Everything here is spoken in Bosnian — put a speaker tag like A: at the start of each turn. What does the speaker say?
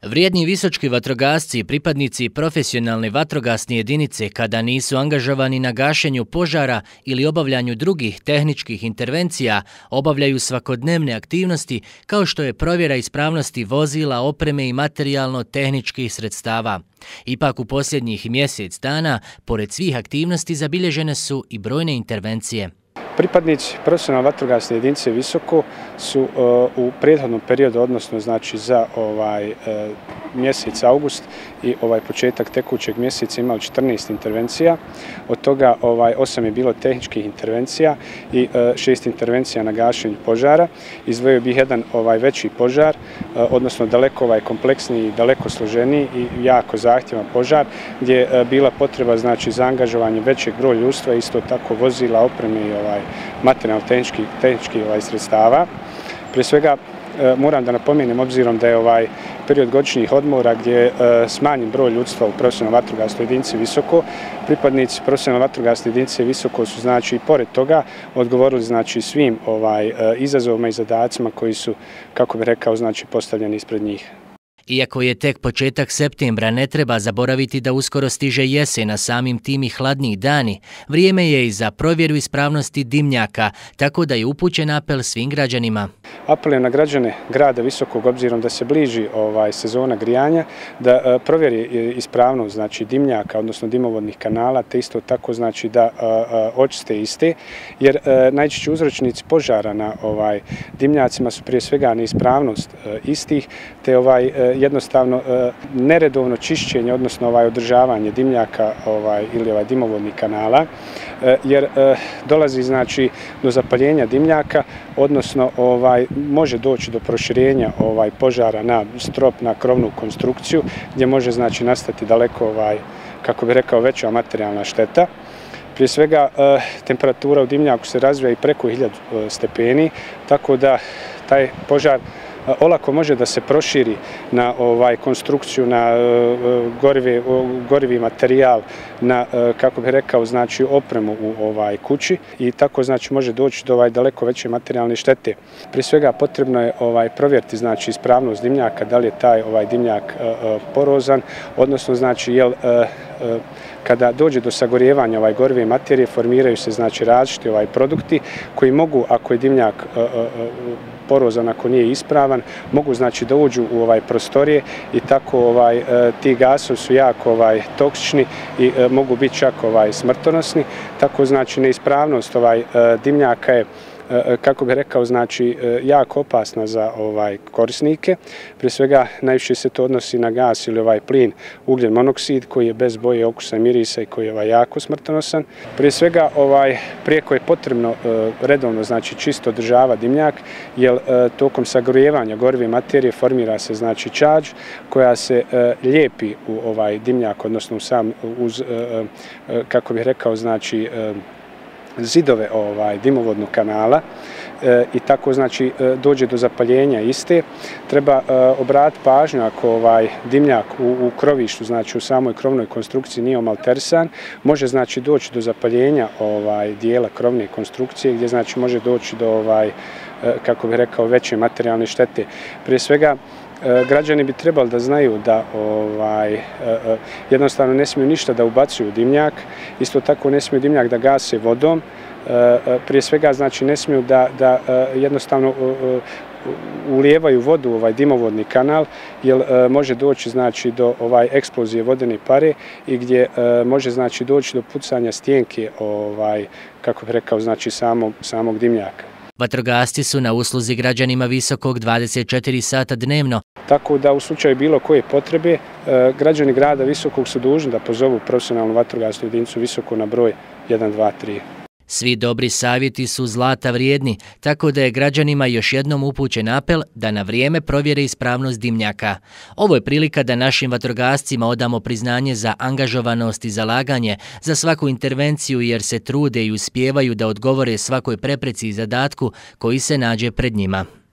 A: Vrijedni visočki vatrogasci i pripadnici profesionalne vatrogasne jedinice kada nisu angažovani na gašenju požara ili obavljanju drugih tehničkih intervencija, obavljaju svakodnevne aktivnosti kao što je provjera ispravnosti vozila, opreme i materijalno-tehničkih sredstava. Ipak u posljednjih mjesec dana, pored svih aktivnosti, zabilježene su i brojne intervencije.
B: Pripadnici profesionalne vatrogasne jedinice Visoko su u prethodnom periodu, odnosno znači za mjesec august i početak tekućeg mjeseca imali 14 intervencija. Od toga 8 je bilo tehničkih intervencija i 6 intervencija na gašenju požara. Izdvojio bih jedan veći požar, odnosno daleko kompleksniji i daleko složeniji i jako zahtjevan požar, gdje je bila potreba znači za angažovanje većeg broja ljudstva, isto tako vozila, opreme i materijalno-tehničkih sredstava. Prije svega moram da napomenem, obzirom da je period godišnjih odmora gdje je smanjen broj ljudstva u profesionalnoj vatrogasnoj jedinici Visoko, pripadnici profesionalne vatrogasne jedinice Visoko su znači i pored toga odgovorili znači svim izazovima i zadacima koji su, kako bih rekao, znači postavljeni ispred njih.
A: Iako je tek početak septembra, ne treba zaboraviti da uskoro stiže jesen, a samim tim i hladniji dani. Vrijeme je i za provjeru ispravnosti dimnjaka, tako da je upućen apel svim građanima.
B: Apelujem na građane grada Visokog, obzirom da se bliži sezona grijanja, da provjeri ispravnost znači dimnjaka, odnosno dimovodnih kanala, te isto tako znači da očiste iste, jer najčešći uzročnici požara na dimnjacima su prije svega neispravnost istih, te jednostavno neredovno čišćenje, odnosno održavanje dimnjaka ili dimovodnih kanala, jer dolazi znači do zapaljenja dimnjaka, odnosno može doći do proširenja požara na strop, na krovnu konstrukciju, gdje može znači nastati daleko, kako bih rekao, veća materijalna šteta. Prije svega temperatura u dimnjaku se razvija i preko 1000 stepeni, tako da taj požar olako može da se proširi na konstrukciju, na gorivi materijal, na, kako bih rekao, znači opremu u kući i tako znači može doći do daleko veće materijalne štete. Prije svega potrebno je provjeriti znači ispravnost dimnjaka, da li je taj dimnjak porozan, odnosno znači jel kada dođe do sagorijevanja gorive materije formiraju se znači različiti produkti koji mogu, ako je dimnjak porozan, ako nije ispravan, mogu znači da uđu u prostorije i tako ti gasovi su jako toksični i mogu biti čak smrtonosni. Tako znači neispravnost dimnjaka je, kako bih rekao, znači jako opasna za korisnike. Prije svega najviše se to odnosi na gas ili plin ugljen monoksid koji je bez boje, okusa i mirisa i koji je jako smrtonosan. Prije svega prijeko je potrebno redovno znači čisto održavati dimnjak, jer tokom sagorijevanja gorive materije formira se znači čađ koja se lijepi u dimnjak, odnosno uz, kako bih rekao, znači zidove dimovodnog kanala i tako znači dođe do zapaljenja iste. Treba obratiti pažnju ako dimnjak u krovištu, znači u samoj krovnoj konstrukciji nije omalterisan, može znači doći do zapaljenja dijela krovne konstrukcije gdje znači može doći do kako bih rekao, veće materijalne štete. Prije svega građani bi trebali da znaju da jednostavno ne smiju ništa da ubacuju u dimnjak, isto tako ne smiju dimnjak da gase vodom, prije svega znači ne smiju da jednostavno ulijevaju vodu u dimovodni kanal, jer može doći znači do eksplozije vodene pare i gdje može znači doći do pucanja stjenke, kako bih rekao, znači samog dimnjaka.
A: Vatrogasci su na usluzi građanima Visokog 24 sata dnevno.
B: Tako da u slučaju bilo koje potrebe, građani grada Visokog su dužni da pozovu profesionalnu vatrogasnu jedinicu Visoko na broj 123.
A: Svi dobri savjeti su zlata vrijedni, tako da je građanima još jednom upućen apel da na vrijeme provjere ispravnost dimnjaka. Ovo je prilika da našim vatrogascima odamo priznanje za angažovanost i zalaganje, za svaku intervenciju, jer se trude i uspijevaju da odgovore svakoj prepreci i zadatku koji se nađe pred njima.